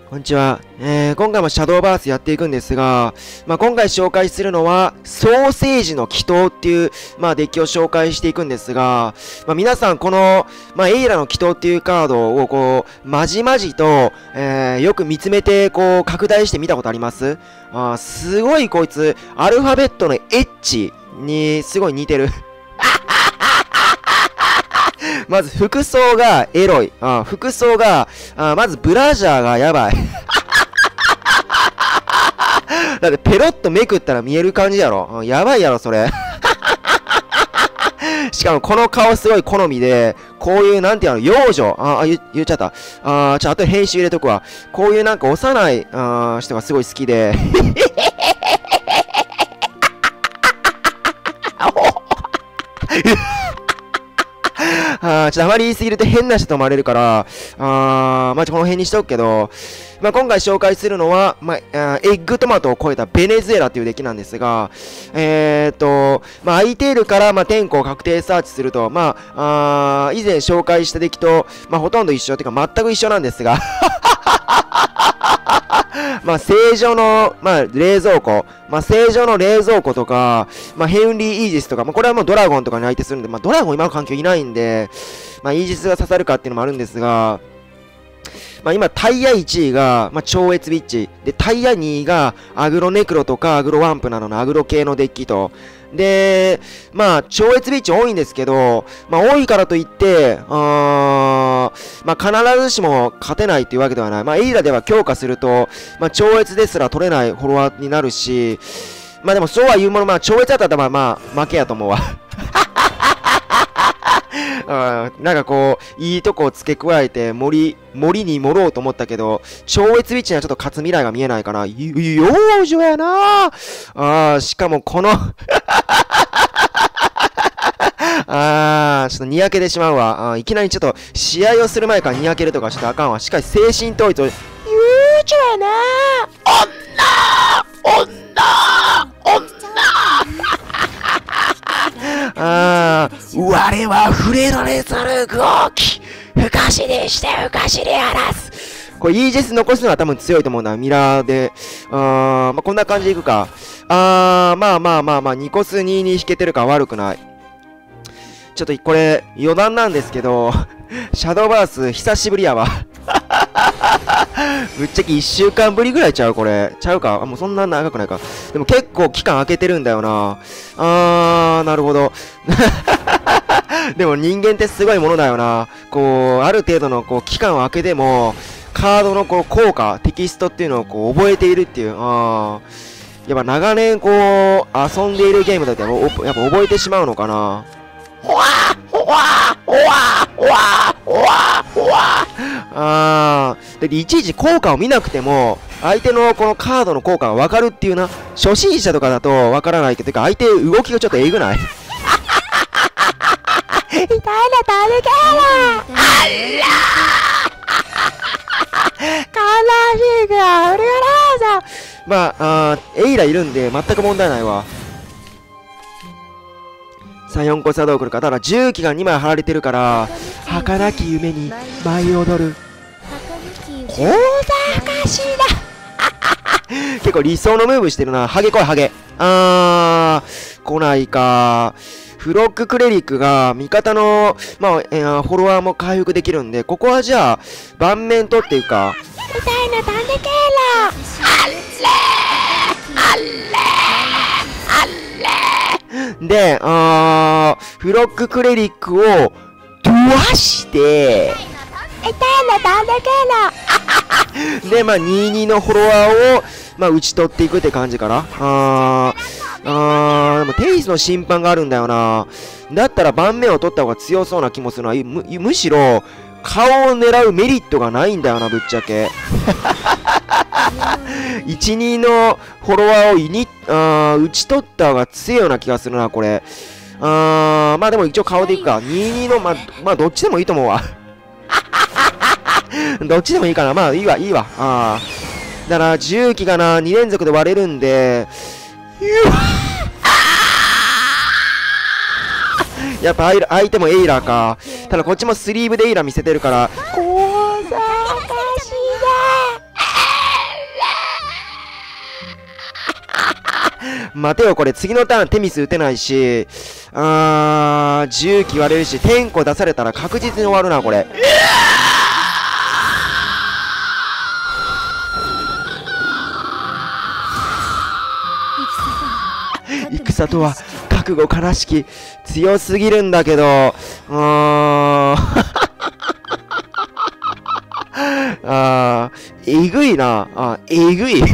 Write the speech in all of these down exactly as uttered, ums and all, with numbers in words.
こんにちは。えー、今回もシャドーバースやっていくんですが、まあ、今回紹介するのは、ソーセージの祈祷っていう、まあ、デッキを紹介していくんですが、まあ、皆さんこの、まあ、エイラの祈祷っていうカードをこう、まじまじと、えー、よく見つめて、こう、拡大して見たことあります？あー、すごいこいつ、アルファベットの H にすごい似てる。まず服装がエロい。あ服装があ、まずブラジャーがやばい。だってペロッとめくったら見える感じやろ。やばいやろ、それ。しかもこの顔すごい好みで、こういうなんていうの、幼女。あ、あ言、言っちゃった。あちょ、あと編集入れとくわ。こういうなんか幼いあ人がすごい好きで。あーちょっとあまり言いすぎると変な人と思われるから、あーまあ、この辺にしとくけど、まあ、今回紹介するのは、まあ、エッグトマトを超えたベネズエラというデッキなんですが、えーっと、まあ、アイテールから、まあ、天候を確定サーチすると、まあ、あ以前紹介したデッキと、まあ、ほとんど一緒、てか全く一緒なんですが、まあ、正常の、まあ、冷蔵庫、まあ、正常の冷蔵庫とか、まあ、ヘンリー・イージスとか、まあ、これはもうドラゴンとかに相手するんで、まあ、ドラゴン今の環境いないんで、まあ、イージスが刺さるかっていうのもあるんですが、まあ、今、タイヤいちいが、まあ、超越ビッチ。で、タイヤにいが、アグロネクロとか、アグロワンプなどのアグロ系のデッキと。で、まあ、超越ビッチ多いんですけど、まあ、多いからといって、あまあ、必ずしも勝てないっていうわけではない。まあ、エイラでは強化すると、まあ、超越ですら取れないフォロワーになるし、まあ、でもそうは言うもの、まあ、超越だったら、まあ、まあ、負けやと思うわ。あなんかこう、いいとこを付け加えて、森、森に盛ろうと思ったけど、超越ビッチにはちょっと勝つ未来が見えないかな。幼女やなああ、しかもこのああ、ちょっとにやけてしまうわ。あいきなりちょっと、試合をする前からにやけるとかちょっとあかんわ。しかし精神統一を、幼女やな女女女ああ、我は触れられざる動き、不可視にして不可視に荒らす。これイージス残すのは多分強いと思うんだ。ミラーで。あー、まあ、こんな感じでいくか。あー、まあまあまあまあ、にコスにに引けてるから悪くない。ちょっとこれ、余談なんですけど、シャドーバース久しぶりやわ。ぶっちゃけいっしゅうかんぶりぐらいちゃうこれ。ちゃうかあ、もうそんな長くないか。でも結構期間空けてるんだよな。あー、なるほど。でも人間ってすごいものだよな。こう、ある程度のこう期間を空けても、カードのこう効果、テキストっていうのをこう覚えているっていう。あー。やっぱ長年こう、遊んでいるゲームだとやっぱ覚えてしまうのかな。ほわーほわーほわーほわーほわーほわーあー。で、いちいち効果を見なくても、相手のこのカードの効果がわかるっていうな。初心者とかだとわからないけど、てか相手動きがちょっとえぐない痛いな、誰かやあら悲しいがうるらーさまあ、あーエイラいるんで全く問題ないわ。さん、よんこ作動来るか。ただ重機がにまい貼られてるから、儚き夢に舞い踊る。小賢しいな結構理想のムーブしてるな。ハゲ来い、ハゲ。あー、来ないか。フロッククレリックが味方の、まあ、えー、フォロワーも回復できるんで、ここはじゃあ、盤面取っていうか。痛いな、なんでけーらあれあれあれで、あー、フロッククレリックを、ドワして、痛いな、なんでけーらで、まあ、にじゅうにのフォロワーを、まあ、打ち取っていくって感じかな。あー、あー、でもテイスの審判があるんだよな。だったら盤面を取った方が強そうな気もするな。む、むしろ、顔を狙うメリットがないんだよな、ぶっちゃけ。いち、にのフォロワーをいにあー打ち取った方が強いような気がするな、これ。あー、まあでも一応顔でいくか。にじゅうにの、まあ、まあどっちでもいいと思うわ。どっちでもいいかな。まあいいわ、いいわ。あー。だから重機がな、に連続で割れるんで、やっぱ相手もエイラーか。ただこっちもスリーブでエイラー見せてるから、小賢しいな待てよ、これ次のターンテミス打てないし、あー、重機割れるし、天候出されたら確実に終わるな、これ。戦とは覚悟悲しき、強すぎるんだけど、うーん。あー、えぐいな。あ、えぐい。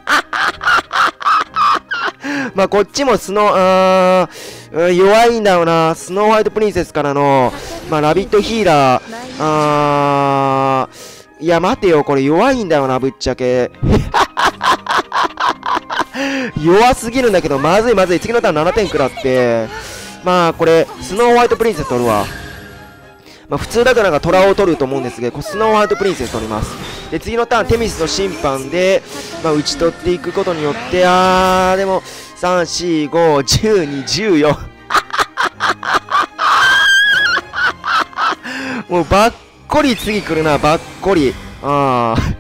まあ、こっちもスノー、あー、弱いんだよな。スノーホワイトプリンセスからの、まあ、ラビットヒーラー、あー、いや、待てよ、これ弱いんだよな、ぶっちゃけ。弱すぎるんだけど、まずいまずい。次のターンななてん食らって、まあ、これ、スノーホワイトプリンセス取るわ。まあ、普通だとなんか虎を取ると思うんですけど、スノーホワイトプリンセス取ります。で、次のターン、テミスの審判で、まあ、打ち取っていくことによって、あー、でも、さん、よん、ご、じゅうに、じゅうよん。もう、ばっこり次来るな、ばっこり。あー。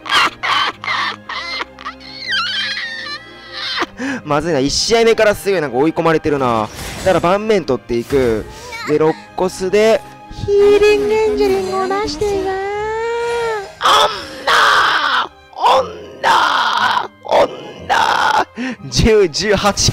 まずいな、いち試合目からすごいなんか追い込まれてるな。だから盤面取っていく。で、ろっコスで、ヒーリングエンジェリングを出していく。女女女じゅう、じゅうはち。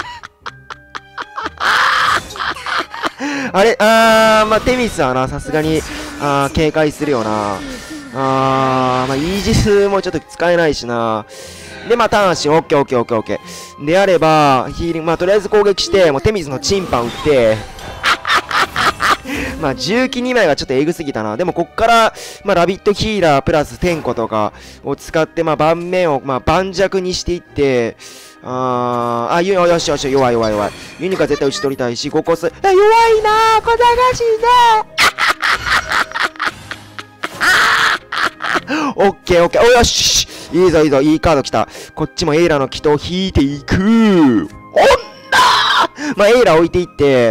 あれあー、まあ、テミスはな、さすがに、あー、警戒するよな。あー、まあ、イージスもちょっと使えないしな。で、まあ、ターンし、オッケーオッケーオッケーオッケー。であれば、ヒーリング、まあ、とりあえず攻撃して、もうテミスのチンパン打って、まあ、重機にまいがちょっとエグすぎたな。でも、こっから、まあ、ラビットヒーラープラステンコとかを使って、まあ、盤面を、まあ、盤石にしていって、あー、あ、よ、よしよし、弱い弱い弱い。ユニカ絶対打ち取りたいし、ごコス、あ、弱いなー、小賢しいなー。オッケーオッケー、およし、いいぞいいぞ、いいカード来た。こっちもエイラの祈祷を引いていく。女まあ、エイラ置いていって、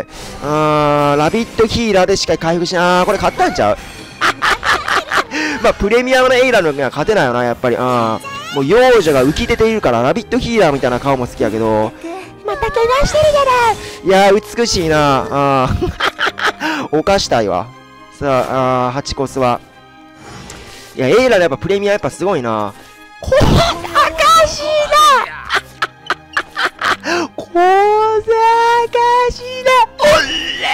あー、ラビットヒーラーでしっかり回復しな。あー、これ勝ったんちゃうまあ、プレミアムのエイラのには勝てないよな、やっぱり。あー、もう幼女が浮き出ているから、ラビットヒーラーみたいな顔も好きやけど、また怪我してるじゃない。いやー、美しいな。あー、犯したいわ。さあ、あー、はちコスは。いや、エイラのやっぱプレミアやっぱすごいな。小賢しいな小賢しいなおれ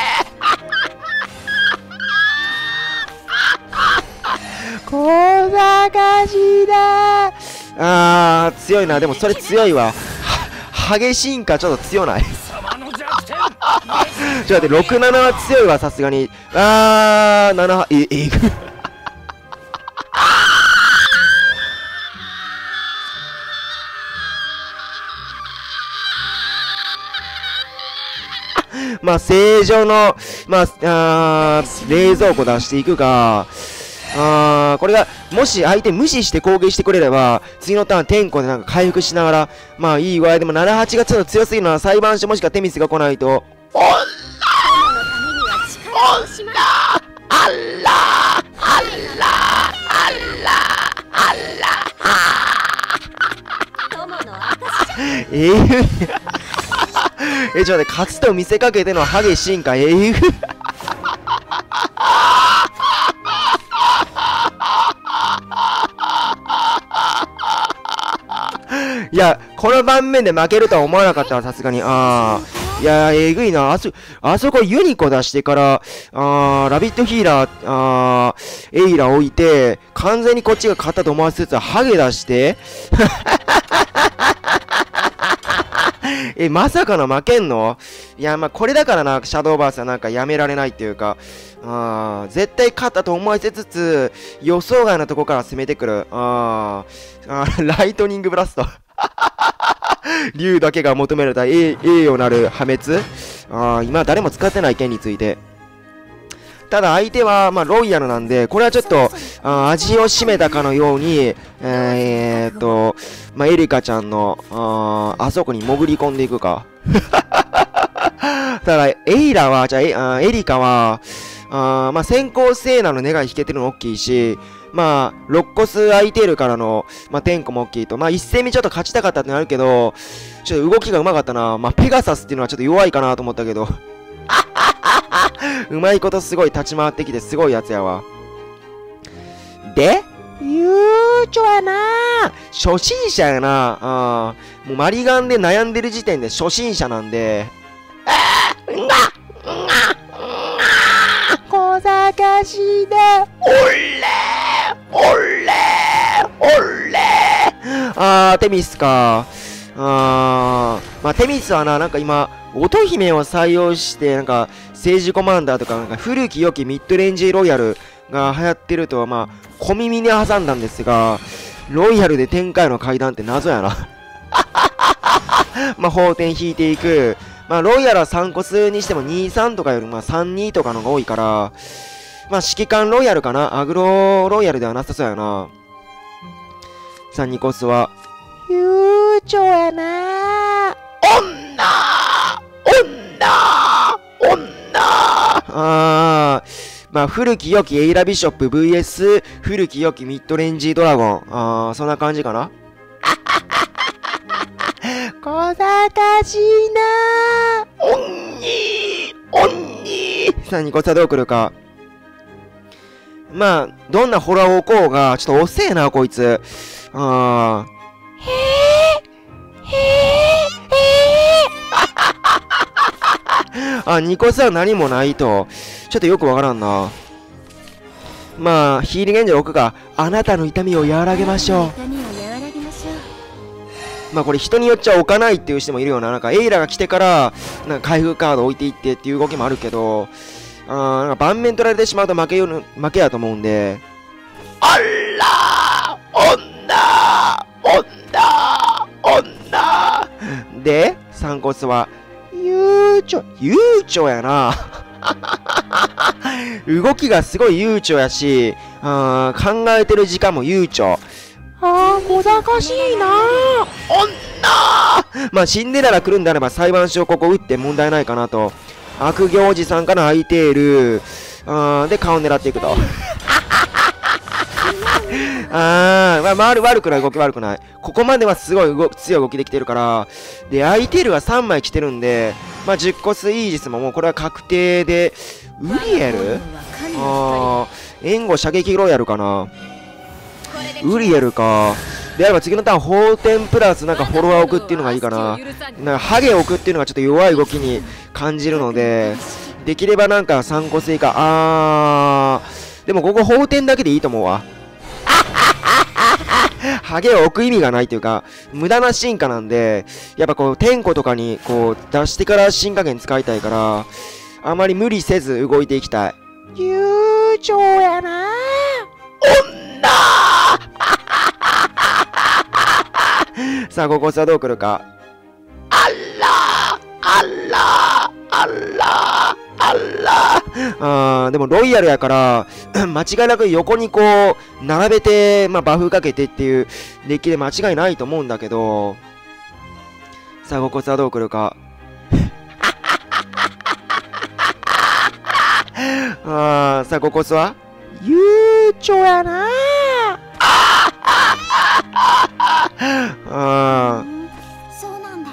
小賢しいなあー、強いな。でもそれ強いわ。激しいんかちょっと強ない。ちょっと待って、ろく、ななは強いわ、さすがに。あー、なな、え、えぐ。まあ、正常の、まあ、あ冷蔵庫出していくか、あー、これが、もし相手無視して攻撃してくれれば、次のターン、天候でなんか回復しながら、まあいい具合でもなな、はちがちょっと強すぎるのは裁判所もしくはテミスが来ないと。おんらーおんらーあらーあらーあらーあらーえーえ、ちょっと待って、勝つと見せかけての激しいんか、えーいや、この盤面で負けるとは思わなかったわ、さすがに。あー。いやー、えぐいな。あそ、あそこユニコ出してから、あー、ラビットヒーラー、あー、エイラ置いて、完全にこっちが勝ったと思わせつつ、ハゲ出して、え、まさかの負けんの？いや、まあ、これだからな、シャドーバースはなんかやめられないっていうか、あー、絶対勝ったと思わせつつ、予想外のとこから攻めてくる。あー、あーライトニングブラスト。竜だけが求められた栄誉なる破滅。あー、今誰も使ってない剣について。ただ相手は、まあ、ロイヤルなんで、これはちょっと、あ味を占めたかのように、えー、えー、っと、まあ、エリカちゃんの、ああそこに潜り込んでいくか。ただ、エイラは、じゃあ、エあエリカは、あまあ、先行セーナの根が引けてるの大きいし、 まあ、ろっコス空いてるからの、まあ、天候も大きいと。まあ、一戦目ちょっと勝ちたかったってなるけど、ちょっと動きが上手かったな。まあ、ペガサスっていうのはちょっと弱いかなと思ったけど。うまいことすごい立ち回ってきてすごいやつやわ。で、ゆうちょやな初心者やなあーもうマリガンで悩んでる時点で初心者なんで。うんがうんが小賢しいでおれおれおれあー、テミスか。あー、まあ、テミスはな、なんか今、乙姫を採用して、なんか、政治コマンダーとか、なんか古き良きミッドレンジロイヤルが流行ってるとは、まあ、小耳に挟んだんですが、ロイヤルで天下への階段って謎やな。まあ、法典引いていく。まあ、ロイヤルはさんコスにしてもにさんとかより、まあ、さんにとかのが多いから、まあ、指揮官ロイヤルかな。アグロロイヤルではなさそうやな。さんにコスは、悠長やな女女女あー、まあ、古き良きエイラビショップ ブイエス 古き良きミッドレンジドラゴン。あー、そんな感じかな。小賢しいなおんにおんにさあ、ニコサどう来るか。まあ、どんなホラーをこうが、ちょっと遅えな、こいつ。あー。へーへーへーあ、ニコサは何もないと。ちょっとよくわからんな。まあ、ヒーリングエンジェル置くか。あなたの痛みを和らげましょう。まあこれ人によっちゃ置かないっていう人もいるような。なんかエイラが来てから、なんか開封カード置いていってっていう動きもあるけど、あー、なんか盤面取られてしまうと負けよ、負けやと思うんで。あらー女女女で、サンコスは、悠長、悠長やな。動きがすごい悠長やし、あー、考えてる時間も悠長。あー、小賢しいな女まあ、シンデレラ来るんであれば裁判所ここ打って問題ないかなと。悪行おじさんから空いている。あー、で、顔狙っていくと。あー、まあ、悪、悪くない、動き悪くない。ここまではすごい動強い動きできてるから。で、空いているがさんまい来てるんで、まあ、じゅっコスイージスももうこれは確定で、ウリエルあー、援護射撃ロイヤルかな。ウリエルか。であれば次のターン、法典プラスなんかフォロワー置くっていうのがいいかな。なんかハゲ置くっていうのがちょっと弱い動きに感じるので、できればなんかさんコス以下。あー。でもここ法典だけでいいと思うわ。ハゲを置く意味がないというか、無駄な進化なんで、やっぱこう、天候とかにこう、出してから進化源使いたいから、あまり無理せず動いていきたい。悠長やな女さあ、ここさどう来るか。あらあらあらあらあー、でもロイヤルやから、間違いなく横にこう、並べて、まあ、バフかけてっていうデッキで間違いないと思うんだけど、さあ、ここさどう来るか。あー、さあ、ここさは悠長やなあー。 そうなんだ。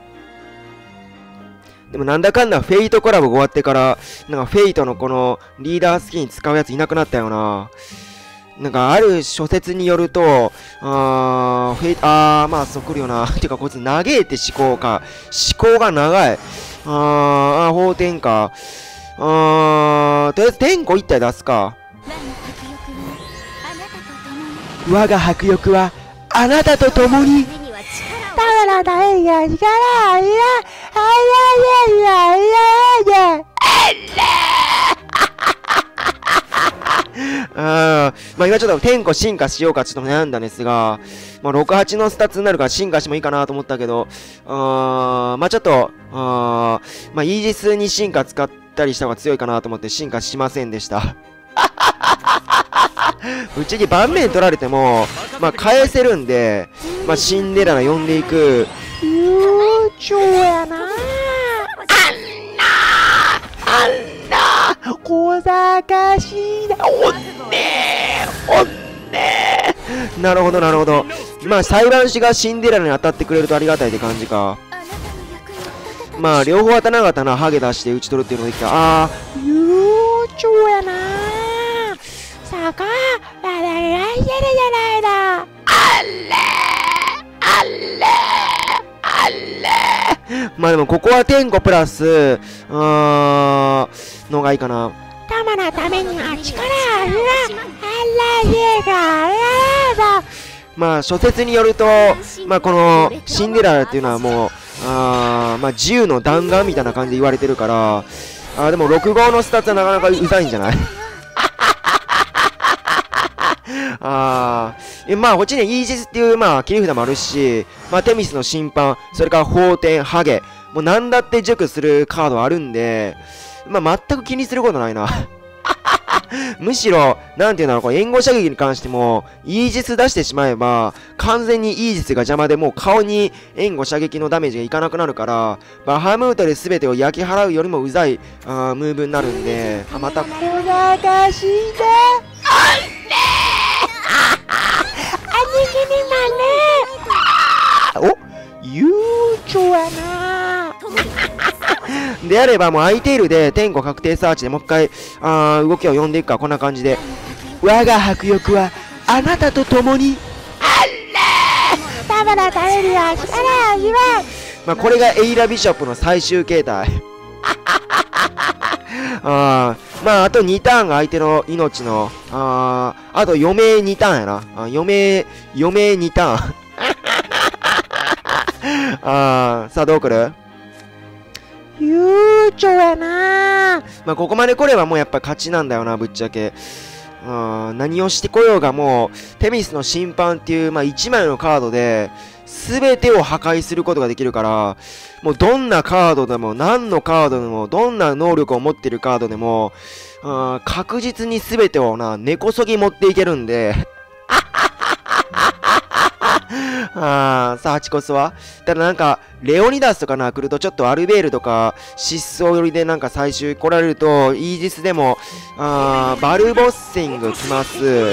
でもなんだかんだフェイトコラボが終わってから、なんかフェイトのこのリーダースキン使うやついなくなったよな。なんかある諸説によると、あー、フェイト、あー、まあそう来るよな。てかこいつ長えって思考か。思考が長い。あー、あー、法天か。あー、とりあえず天候一体出すか。我が迫力はあなたと共に。だからだいや力あいやあいやいやいやいやいやあー、まあ今ちょっと天候進化しようかちょっと悩んだんですが、まあろくはちのスタッツになるから進化してもいいかなと思ったけど、あー、まあちょっと、あー、まあイージスに進化使ったりした方が強いかなと思って進化しませんでした。ぶっちゃけ盤面取られても、まあ返せるんで、まあシンデレラ呼んでいく。悠長やなあんなあんな小賢しいなおんねおんねー。なるほどなるほど。まあ裁判士がシンデレラに当たってくれるとありがたいって感じか。まあ両方当たらなかったな。ハゲ出して打ち取るっていうのができた。あー悠長やなー。さかラララしてるじゃないだ。あれあれあれ。まあでもここは天候プラスあーのがいいかな。タマのためには力をあるな。まあ諸説によると、まあこのシンデレラっていうのはもうあまあ自由の弾丸みたいな感じで言われてるから、あでもろく号のスタッツはなかなかうざいんじゃないあーまあこっちにイージスっていうまあ切り札もあるし、まあテミスの審判、それから法典、ハゲ、もうなんだって熟するカードあるんで、まあ全く気にすることないなむしろ、なんていうんだろう、これ援護射撃に関しても、イージス出してしまえば、完全にイージスが邪魔でもう顔に援護射撃のダメージがいかなくなるから、バハムートで全てを焼き払うよりもうざいあームーブになるんで、あ、また、小賢しいであれ兄貴にまねお悠長やなであればもう空いているで天候確定サーチでもう一回あ動きを読んでいくか。こんな感じで我が迫力はあなたと共にあれたまら食べるよ力を味わう。まあこれがエイラビショップの最終形態あまああとにターンが相手の命のああと余命にターンやな。あ余命余命にターンあさあどう来る。悠長やな。まあここまで来ればもうやっぱ勝ちなんだよなぶっちゃけ。うん何をしてこようがもうテミスの審判っていうまあいちまいのカードで全てを破壊することができるから、もうどんなカードでも何のカードでもどんな能力を持ってるカードでもうん確実に全てをな根こそぎ持っていけるんであーさあ、ハチコスはただなんか、レオニダスとかな、来るとちょっとアルベールとか、失踪寄りでなんか最終来られると、イージスでも、あーバルボッシング来ます。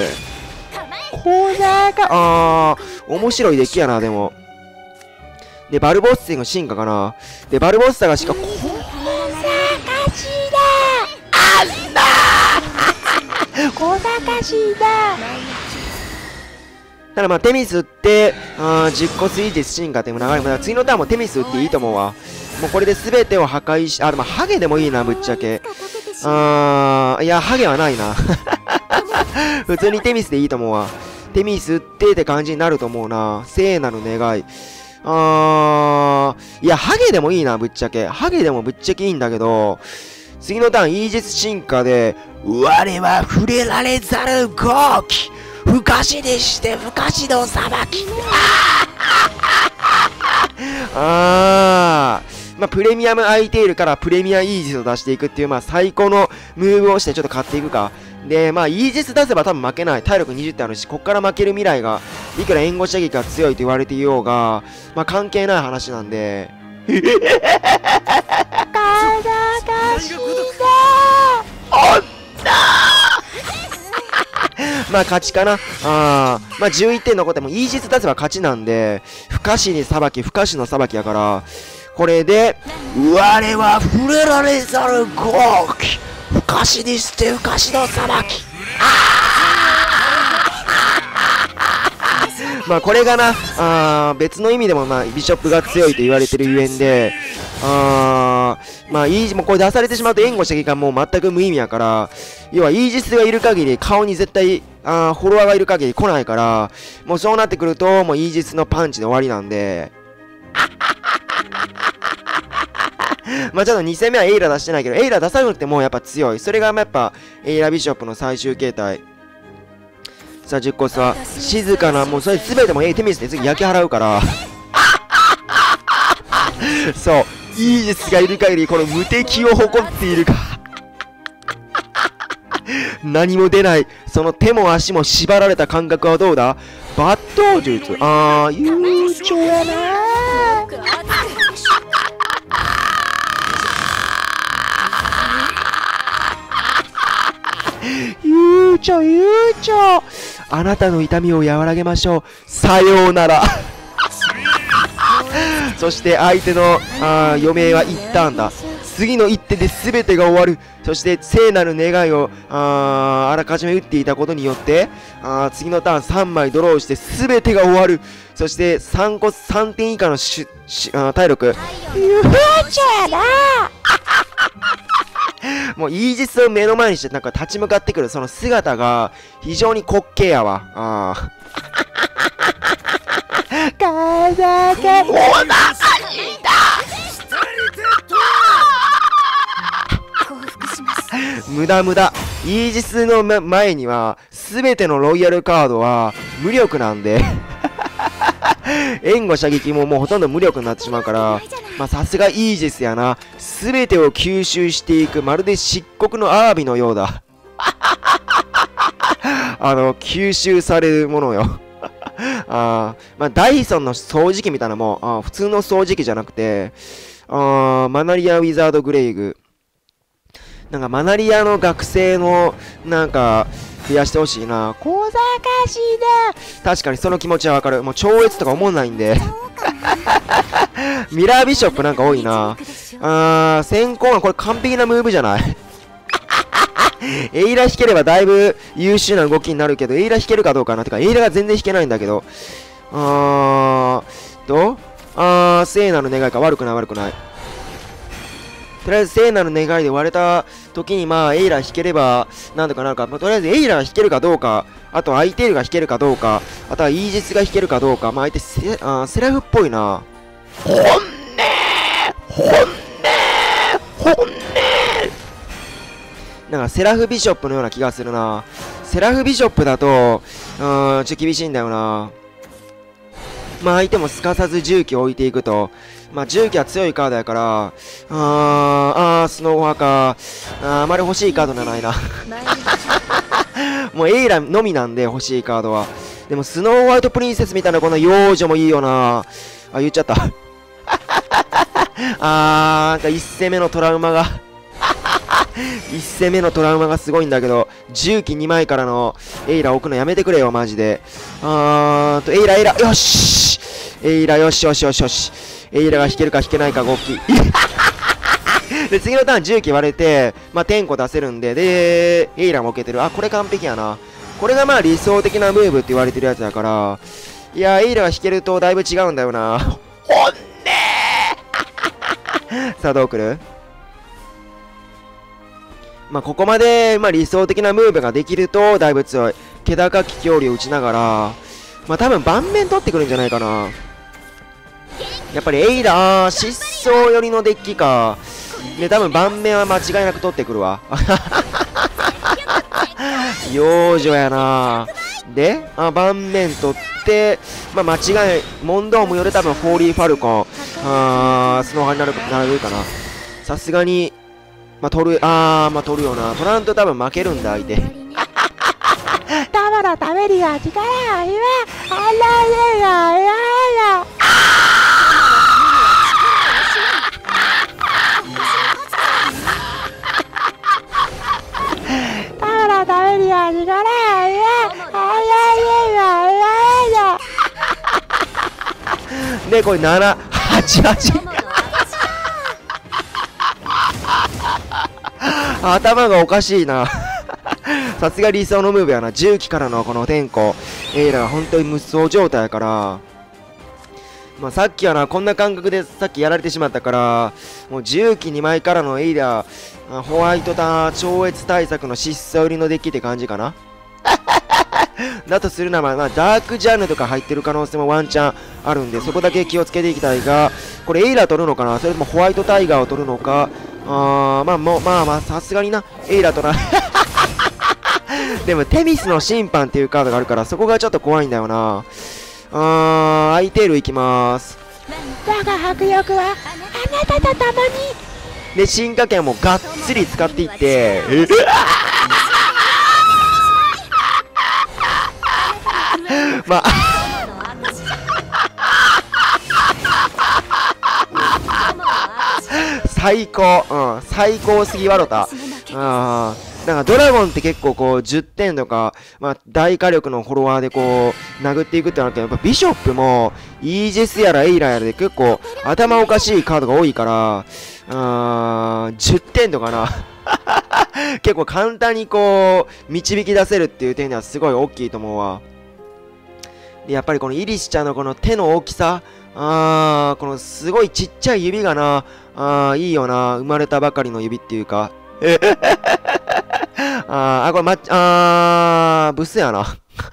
これが、あー面白いデッキやな、でも。で、バルボッシング進化かな。で、バルボッサがしか、こんな勝ちだあんな小賢しいだただまあテミスって、あじゅっこスイージス進化っていう流れも、次のターンもテミス打っていいと思うわ。もうこれで全てを破壊し、あ、でもハゲでもいいな、ぶっちゃけ。あー、いや、ハゲはないな。普通にテミスでいいと思うわ。テミス打ってって感じになると思うな。聖なる願い。あー、いや、ハゲでもいいな、ぶっちゃけ。ハゲでもぶっちゃけいいんだけど、次のターンイージス進化で、我は触れられざる豪気不可視でして不可視の裁きあーまあプレミアム空いているからプレミアイージスを出していくっていうまあ最高のムーブをしてちょっと買っていくか。でまあイージス出せば多分負けない。体力にじゅってんあるし、こっから負ける未来がいくら援護射撃が強いと言われていようがまあ関係ない話なんでまあ勝ちかな。あーまあじゅういってん残ってもイージス出せば勝ちなんで、不可視に裁き不可視の裁きやから、これで我は触れられざる豪気不可視にして不可視の裁きまあこれがなあ別の意味でもまあビショップが強いと言われてるゆえんで、あーまあイージもうこれ出されてしまうと援護射撃がもう全く無意味やから、要はイージスがいる限り顔に絶対あーフォロワーがいる限り来ないから、もうそうなってくるともうイージスのパンチで終わりなんでまあちょっとに戦目はエイラ出してないけど、エイラ出さなくてもやっぱ強い。それがやっぱエイラビショップの最終形態。さあじゅっコスは静かな、もうそれ全てもテミスで次焼き払うからそうイージスがいる限りこの無敵を誇っているか何も出ない、その手も足も縛られた感覚はどうだ。抜刀術、あー悠長やな悠長悠長、 あなたの痛みを和らげましょう。さようなら。そして相手のあ余命は一ターンだ。次の一手で全てが終わる。そして聖なる願いを あ, あらかじめ打っていたことによってあ次のターンさんまいドローして全てが終わる。そしてさんこさんてん以下のししあ体力ゆうちゃなもうイージスを目の前にしてなんか立ち向かってくるその姿が非常に滑稽やわ。ああかざけおなかにだ無駄無駄。イージスの前には全てのロイヤルカードは無力なんで援護射撃ももうほとんど無力になってしまうからまあさすがイージスやな。全てを吸収していくまるで漆黒のアワビのようだあの吸収されるものよあまあダイソンの掃除機みたいなもんあ普通の掃除機じゃなくてあマナリア・ウィザード・グレイグなんかマナリアの学生のなんか増やしてほしいな。小賢しいな。確かにその気持ちはわかる。もう超越とか思わないんでミラービショップなんか多いな。あー先行はこれ完璧なムーブじゃないエイラ引ければだいぶ優秀な動きになるけどエイラ引けるかどうかな。てかエイラが全然引けないんだけどあーとあー聖なる願いか。悪くない悪くない。とりあえず聖なる願いで割れた時にまあエイラ引ければなんとかなるか、まあ、とりあえずエイラが引けるかどうかあとアイテールが引けるかどうかあとはイージスが引けるかどうかまあ相手 セ, あセラフっぽいな。本音本音本音なんかセラフビショップのような気がするな。セラフビショップだとうんちょっと厳しいんだよな。まあ相手もすかさず重機を置いていくとまあ重機は強いカードやからあーあースノーファーかあーあまり欲しいカードじゃないなもうエイラのみなんで欲しいカードは。でもスノーホワイトプリンセスみたいなこの幼女もいいよなあ。言っちゃったあーなんかいち戦目のトラウマがいち戦目のトラウマがすごいんだけど重機にまいからのエイラ置くのやめてくれよマジで。あーとエイラエイラよしエイラよしよしよしよしエイラが引けるか引けないかごっきで次のターン重機割れてまあ点個出せるんででエイラも置けてる。あこれ完璧やな。これがまあ理想的なムーブって言われてるやつだからいやエイラが引けるとだいぶ違うんだよな本音さあどう来る。まあここまで、まあ、理想的なムーブができるとだいぶ強い。気高き距離を打ちながらまあ多分盤面取ってくるんじゃないかな。やっぱりエイラー失踪寄りのデッキかで多分盤面は間違いなく取ってくるわ幼女やな。であ盤面取ってまあ間違いモンドームより多分ホーリーファルコンあースノーハになるなるかな。さすがにまあ取るあーまあ取るよな。取らんと多分負けるんだ相手たまのためには力を今あられがややたまのためには力を今あられがややでこれななはちはち頭がおかしいなさすが理想のムーブやな。重機からのこの天候エイラが本当に無双状態やからまあさっきはなこんな感覚でさっきやられてしまったからもう重機にまいからのエイラホワイトター超越対策の失踪売りのデッキって感じかなだとするならまあダークジャンルとか入ってる可能性もワンチャンあるんでそこだけ気をつけていきたいがこれエイラ取るのかなそれともホワイトタイガーを取るのかあーまあもうまあまあさすがになエイラ取らでもテミスの審判っていうカードがあるからそこがちょっと怖いんだよな。あーアイテールいきまーす。我が迫力はあなたと共にで進化権もがっつり使っていってまあ最高うん最高すぎわろた。あーなんかドラゴンって結構こうじゅってんとか、まあ大火力のフォロワーでこう殴っていくってなるけど、やっぱビショップもイージェスやらエイラやらで結構頭おかしいカードが多いから、うーん、じゅってんとかな。結構簡単にこう導き出せるっていう点ではすごい大きいと思うわ。で、やっぱりこのイリスちゃんのこの手の大きさ、あー、このすごいちっちゃい指がな、あー、いいよな。生まれたばかりの指っていうか。あー、あ、これま、あー、ブスやな。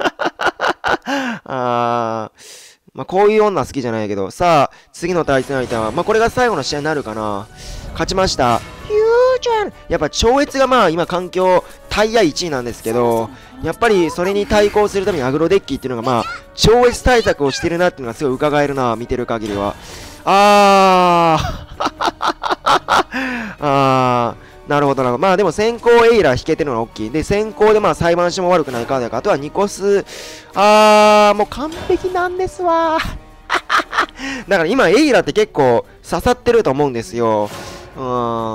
あー、まあ、こういう女好きじゃないけど、さあ、次の対戦相手は、まあ、これが最後の試合になるかな。勝ちました。ヒュージャン。やっぱ超越がまあ、今環境、タイヤいちいなんですけど、やっぱりそれに対抗するためにアグロデッキっていうのがまあ、超越対策をしてるなっていうのがすごい伺えるな、見てる限りは。あー。あー。なるほどな。まあでも先行エイラー引けてるのが大きい。で、先行でまあ裁判所も悪くないカードやから、あとはニコス、あー、もう完璧なんですわ。だから今エイラーって結構刺さってると思うんですよ。うん。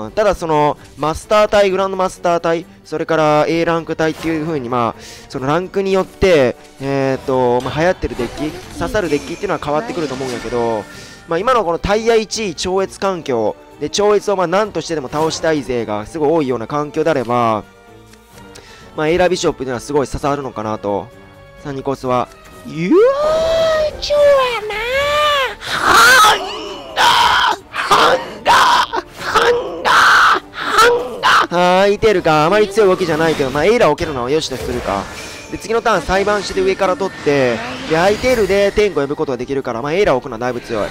ただその、マスター隊、グランドマスター隊、それから A ランク隊っていう風にまあ、そのランクによって、えっと、まあ流行ってるデッキ、刺さるデッキっていうのは変わってくると思うんだけど、まあ今のこのタイヤいちい超越環境、で、超越をまあ何としてでも倒したい勢がすごい多いような環境であれば、まあエイラービショップっていうのはすごい刺さるのかなと。サニコスは、ユーチュアなハンガーハンガーハンガーハンガーはい、いてるか。あまり強い動きじゃないけど、まあエイラーを置けるのはよしとするか。で、次のターン裁判して上から取って、で、相手ルで天候呼ぶことができるから、まあエイラーを置くのはだいぶ強い。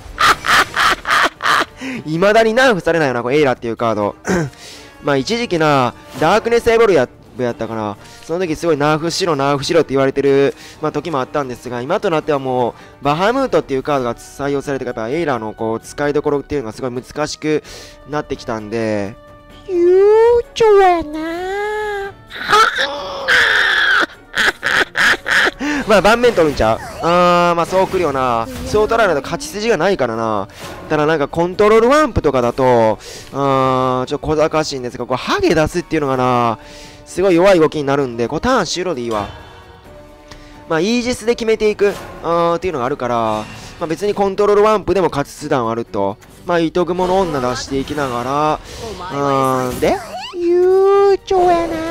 未だにナーフされないよな、これエイラっていうカード。まあ一時期な、ダークネスエボルややったかな。その時すごいナーフしろ、ナーフしろって言われてる、まあ時もあったんですが、今となってはもう、バハムートっていうカードが採用されてから、やっぱエイラーのこう、使いどころっていうのがすごい難しくなってきたんで、ゆうちょやなー。まあ盤面取るんちゃう。あー、まあそう来るよな。そう取らないと勝ち筋がないからな。ただなんかコントロールワンプとかだと、あー、ちょっと小賢しいんですが、こうハゲ出すっていうのがな、すごい弱い動きになるんで、こうターン終了でいいわ。まあイージスで決めていく、あーっていうのがあるから、まあ別にコントロールワンプでも勝ち手段はあると。まあ糸雲の女出していきながら、うーん、で、ゆうちょやな